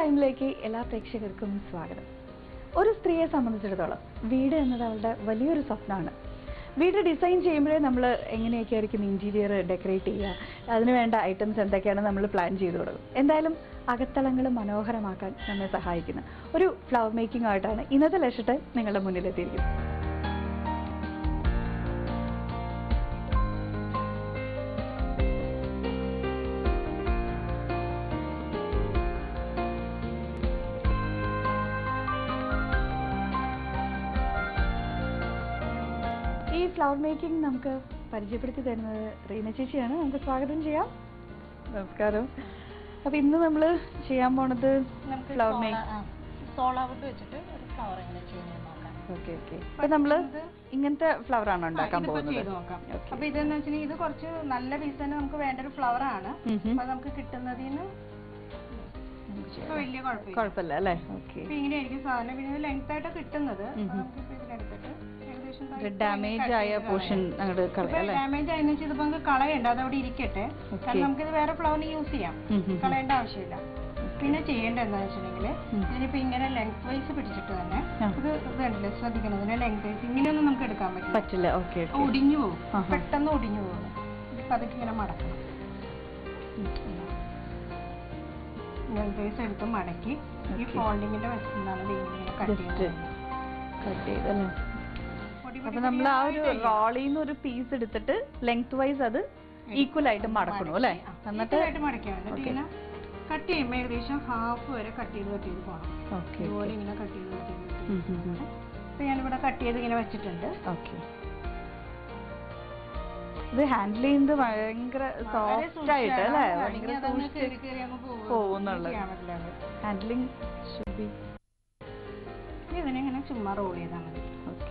ടൈമിലേക്ക് എല്ലാ പ്രേക്ഷകർക്കും സ്വാഗതം. ഒരു സ്ത്രീയെ സംബന്ധിച്ചിടത്തോളം വീട് എന്നത് അവളുടെ വലിയൊരു സ്വപ്നമാണ്. വീട് ഡിസൈൻ ചെയ്യുമ്പോഴേ നമ്മൾ എങ്ങനെയൊക്കെ ആയിരിക്കും ഇന്റീരിയർ ഡെക്കറേറ്റ് ചെയ്യുക, അതിന് വേണ്ട ഐറ്റംസ് എന്തൊക്കെയാണ് നമ്മൾ പ്ലാൻ ചെയ്തു കൊടുക്കും. എന്തായാലും അകത്തളങ്ങൾ മനോഹരമാക്കാൻ നമ്മെ സഹായിക്കുന്ന ഒരു ഫ്ലവർ മേക്കിംഗ് ആയിട്ടാണ് ഇന്നത്തെ ലക്ഷ്യത്തെ നിങ്ങളുടെ മുന്നിലെത്തിയിരിക്കുന്നത്. ഈ ഫ്ലവർ മേക്കിംഗ് നമുക്ക് പരിചയപ്പെടുത്തി തരുന്നത് റീന ചേച്ചിയാണ്. നമുക്ക് സ്വാഗതം ചെയ്യാം. നമസ്കാരം. അപ്പൊ ഇന്ന് നമ്മൾ ചെയ്യാൻ പോണത് ഫ്ലവർ മേക്കിംഗ് സോളാവുഡ് വെച്ചിട്ട് ഒരു ഫ്ലവർ എങ്ങനെ ചെയ്യുന്നത് നോക്കാം. Okay okay. അപ്പൊ നമ്മള് ഇങ്ങനത്തെ ഫ്ലവർ ആണ് ഉണ്ടാക്കാൻ പോകുന്നത്. അപ്പൊ ഇതെന്ന് വെച്ചാൽ ഇത് കുറച്ച് നല്ല പീസ് തന്നെ നമുക്ക് വേണ്ട ഒരു ഫ്ലവർ ആണ്. അപ്പൊ നമുക്ക് കിട്ടുന്നതിന് വലിയ കുഴപ്പമില്ല അല്ലേ? ഓക്കെ. ഇങ്ങനെയായിരിക്കും സാധനം. പിന്നെ ലെങ്ത് ആയിട്ട് കിട്ടുന്നത് നമുക്കിപ്പോ ഇതിനെടുത്തിട്ട് ഡാമേജ് ആയ പോർഷൻ ഡാമേജ് ആയെന്ന് വെച്ചാൽ ഇതിപ്പോ നമുക്ക് കളയണ്ട, അത് അവിടെ ഇരിക്കട്ടെ. കാരണം നമുക്കിത് വേറെ ഫ്ലവറിന് യൂസ് ചെയ്യാം, കളയേണ്ട ആവശ്യമില്ല. പിന്നെ ചെയ്യേണ്ടത് എന്താ വെച്ചിട്ടുണ്ടെങ്കിൽ ഇതിനിപ്പോ ഇങ്ങനെ ലെങ്ത് വൈസ് പിടിച്ചിട്ട് തന്നെ ഇത് ഇതുണ്ടല്ലേ ശ്രദ്ധിക്കണം. ഇതിനെ ലെങ്ത് വൈസ് ഇങ്ങനെയൊന്നും നമുക്ക് എടുക്കാൻ പറ്റില്ല. ഒടിഞ്ഞു പോകും, പെട്ടെന്ന് ഒടിഞ്ഞു പോകും. ഇതിപ്പോ അതൊക്കെ ഇങ്ങനെ മടക്കണം. ലെങ്ത് വൈസ് എടുത്ത് മടക്കി ഈ ഫോൾഡിങ്ങിന്റെ വശത്താണ് ഇങ്ങനെ കട്ട് ചെയ്തല്ലേ. അപ്പൊ നമ്മൾ ആ ഒരു റോളിന്ന് ഒരു പീസ് എടുത്തിട്ട് ലെങ്ത് വൈസ് അത് ഈക്വൽ ആയിട്ട് മടക്കണം അല്ലേ? എന്നിട്ട് മടക്കാൻ ഇങ്ങനെ കട്ട് ചെയ്യുമ്പോൾ ഏകദേശം ഹാഫ് വരെ കട്ട് ചെയ്ത് പോകണം. ഇതുപോലെ ഇങ്ങനെ കട്ട് ചെയ്ത് അപ്പൊ ഞാനിവിടെ കട്ട് ചെയ്ത് ഇങ്ങനെ വെച്ചിട്ടുണ്ട്. ഓക്കെ. ഇത് ഹാൻഡിൽ ചെയ്യുന്നത് ഭയങ്കര സോഫ്റ്റ് ആയിട്ട് അല്ലേ? പോകുന്നുള്ളത് ഹാൻഡ്ലിങ് ഇതിനെ ഇങ്ങനെ ചുമ്മാ റോൾ ചെയ്താൽ മതി.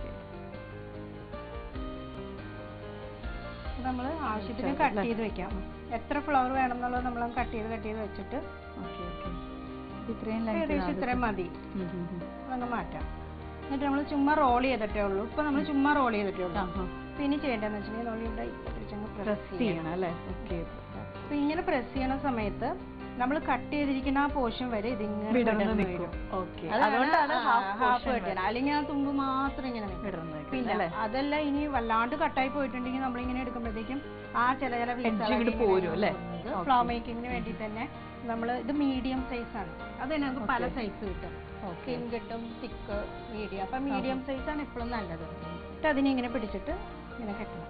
നമ്മൾ ആവശ്യത്തിന് കട്ട് ചെയ്ത് വെക്കാം. എത്ര ഫ്ലവർ വേണം എന്നുള്ളത് നമ്മൾ കട്ട് ചെയ്ത് വെച്ചിട്ട് ഏകദേശം ഇത്രയും മതി. അതങ്ങ് മാറ്റാം. എന്നിട്ട് നമ്മൾ ചുമ്മാ റോൾ ചെയ്തിട്ടേ ഉള്ളൂ. ഇപ്പൊ നമ്മൾ ചുമ്മാ റോൾ ചെയ്തിട്ടേ ഉള്ളൂ. പിന്നെ ചെയ്യേണ്ടതെന്ന് വെച്ചിട്ടുണ്ടെങ്കിൽ നമ്മളിവിടെ പ്രസ് ചെയ്യണം അല്ലേ? അപ്പൊ ഇങ്ങനെ പ്രസ് ചെയ്യണ സമയത്ത് നമ്മൾ കട്ട് ചെയ്തിരിക്കുന്ന ആ പോർഷൻ വരെ ഇതിങ്ങനെ ഹാഫ് വെട്ടണം, അല്ലെങ്കിൽ ആ തുമ്പ് മാത്രം ഇങ്ങനെ നിൽക്കണം. പിന്നെ അതല്ല ഇനി വല്ലാണ്ട് കട്ടായി പോയിട്ടുണ്ടെങ്കിൽ നമ്മളിങ്ങനെ എടുക്കുമ്പോഴത്തേക്കും ആ ചില ഫ്ലവർ മേക്കിങ്ങിന് വേണ്ടി തന്നെ നമ്മൾ ഇത് മീഡിയം സൈസ് ആണ്. അത് തന്നെ നമുക്ക് പല സൈസ് കിട്ടും. തിൻ കിട്ടും, തിക്ക്, മീഡിയം. അപ്പൊ മീഡിയം സൈസ് ആണ് എപ്പോഴും നല്ലത്. എന്നിട്ട് അതിനെ ഇങ്ങനെ പിടിച്ചിട്ട് ഇങ്ങനെ കെട്ടണം.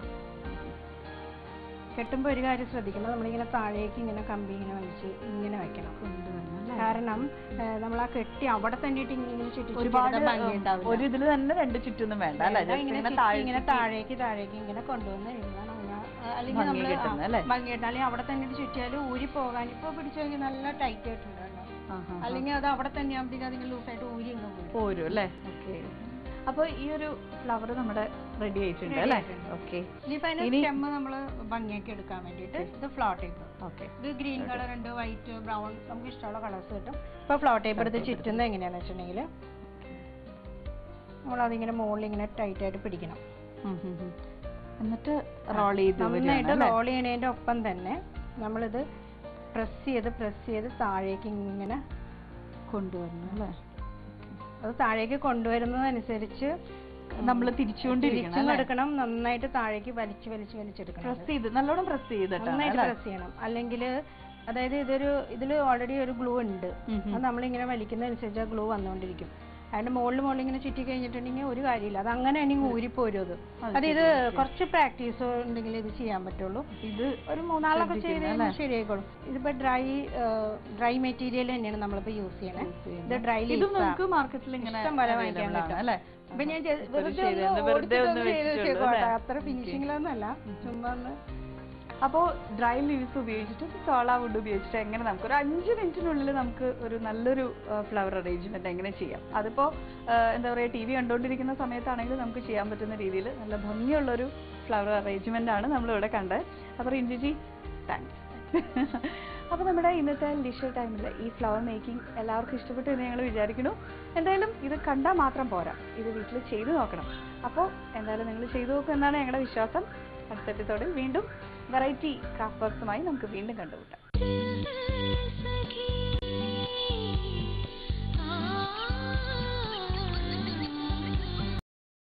കെട്ടുമ്പോൾ ഒരു കാര്യം ശ്രദ്ധിക്കണം, നമ്മളിങ്ങനെ താഴേക്ക് ഇങ്ങനെ കമ്പി ഇങ്ങനെ വലിച്ച് ഇങ്ങനെ വെക്കണം. കാരണം നമ്മൾ ആ കെട്ടി അവിടെ തന്നെ ഇങ്ങനെ ചുറ്റി ഒരു ഇതിൽ തന്നെ രണ്ട് ചുറ്റൊന്നും വേണ്ട, ഇങ്ങനെ താഴേക്ക് ഇങ്ങനെ കൊണ്ടുവന്ന് അല്ലെങ്കിൽ നമ്മൾ ഭംഗിയിട്ട് അല്ലെങ്കിൽ അവിടെ തന്നെ ചുറ്റിയാലും ഊരി പോകാൻ ഇപ്പൊ പിടിച്ചു കഴിഞ്ഞാൽ നല്ല ടൈറ്റ് ആയിട്ടുണ്ടല്ലോ. അല്ലെങ്കിൽ അത് അവിടെ തന്നെ ആകുമ്പോഴത്തേക്ക് അതിങ്ങനെ ലൂസായിട്ട് ഊരി പോരും അല്ലേ? ഓക്കെ. അപ്പൊ ഈ ഒരു ഫ്ലവർ നമ്മുടെ റെഡി ആയിട്ടുണ്ട് അല്ലേ? ഓക്കെ. ഇനിയിപ്പോ അതിന് സ്റ്റെമ്മ് നമ്മള് ഭംഗിയാക്കി എടുക്കാൻ വേണ്ടിട്ട് ഇത് ഫ്ലവർ ടേപ്പ്. ഓക്കെ. ഇത് ഗ്രീൻ കളർ ഉണ്ട്, വൈറ്റ്, ബ്രൗൺ, നമുക്ക് ഇഷ്ടമുള്ള കളേഴ്സ് കിട്ടും. ഇപ്പൊ ഫ്ലവർ ടേപ്പ് എടുത്ത് ചുറ്റുന്നത് എങ്ങനെയാന്ന് വെച്ചിട്ടുണ്ടെങ്കിൽ നമ്മളതിങ്ങനെ മുകളിൽ ഇങ്ങനെ ടൈറ്റ് ആയിട്ട് പിടിക്കണം. എന്നിട്ട് റോൾ ചെയ്ത് നന്നായിട്ട് റോൾ ചെയ്യണതിന്റെ ഒപ്പം തന്നെ നമ്മളിത് പ്രസ് ചെയ്ത് താഴേക്ക് ഇങ്ങനെ കൊണ്ടുവരണം അല്ലേ? അത് താഴേക്ക് കൊണ്ടുവരുന്നതനുസരിച്ച് നമ്മൾ തിരിച്ചുകൊണ്ടിരിക്കണം. നന്നായിട്ട് താഴേക്ക് വലിച്ചെടുക്കണം. നല്ലോണം പ്രസ് നന്നായിട്ട് പ്രസ് ചെയ്യണം. അല്ലെങ്കിൽ അതായത് ഇതിൽ ഓൾറെഡി ഒരു ഗ്ലൂ ഉണ്ട്. അത് നമ്മളിങ്ങനെ വലിക്കുന്നതനുസരിച്ച് ആ ഗ്ലൂ വന്നുകൊണ്ടിരിക്കും. അതിന്റെ മുകളിൽ ഇങ്ങനെ ചുറ്റി കഴിഞ്ഞിട്ടുണ്ടെങ്കിൽ ഒരു കാര്യമില്ല, അത് അങ്ങനെ ആണെങ്കിൽ ഊരിപ്പോരും. അത് ഇത് കുറച്ച് പ്രാക്ടീസ് ഉണ്ടെങ്കിൽ ഇത് ചെയ്യാൻ പറ്റുള്ളൂ. ഇത് ഒരു 3-4 ചെയ്ത് ശരിയായിക്കോളും. ഇതിപ്പോ ഡ്രൈ മെറ്റീരിയൽ തന്നെയാണ് നമ്മളിപ്പോ യൂസ് ചെയ്യണേ. ഇത് ഡ്രൈ മാർക്കറ്റിൽ ഇഷ്ടം പോലെ വാങ്ങിക്കാൻ പറ്റും. അപ്പൊ ഞാൻ അത്ര ഫിനിഷിങ്ങിലൊന്നുമല്ല, ചുമ്മാ ഒന്ന്. അപ്പോൾ ഡ്രൈ ലീവ്സ് ഉപയോഗിച്ചിട്ട് സോളാ വുഡ് ഉപയോഗിച്ചിട്ട് എങ്ങനെ നമുക്ക് ഒരു 5 മിനിറ്റിനുള്ളിൽ നമുക്ക് ഒരു നല്ലൊരു ഫ്ലവർ അറേഞ്ച്മെന്റ് എങ്ങനെ ചെയ്യാം. അതിപ്പോൾ എന്താ പറയുക, TV കണ്ടുകൊണ്ടിരിക്കുന്ന സമയത്താണെങ്കിൽ നമുക്ക് ചെയ്യാൻ പറ്റുന്ന രീതിയിൽ നല്ല ഭംഗിയുള്ളൊരു ഫ്ലവർ അറേഞ്ച്മെന്റ് ആണ് നമ്മളിവിടെ കണ്ടത്. അപ്പോൾ റിഞ്ചിജി താങ്ക്സ്. അപ്പോൾ നമ്മുടെ ഇന്നത്തെ ലിഷർ ടൈമിൽ ഈ ഫ്ലവർ മേക്കിംഗ് എല്ലാവർക്കും ഇഷ്ടപ്പെട്ടു എന്ന് ഞങ്ങൾ വിചാരിക്കുന്നു. എന്തായാലും ഇത് കണ്ടാൽ മാത്രം പോരാ, ഇത് വീട്ടിൽ ചെയ്തു നോക്കണം. അപ്പോൾ എന്തായാലും നിങ്ങൾ ചെയ്തു നോക്കും എന്നാണ് ഞങ്ങളുടെ വിശ്വാസം. അടുത്ത എപ്പിസോഡിൽ വീണ്ടും വെറൈറ്റി ക്രാഫ്റ്റ് വർക്സുമായി നമുക്ക് വീണ്ടും കണ്ടുമുട്ടാം.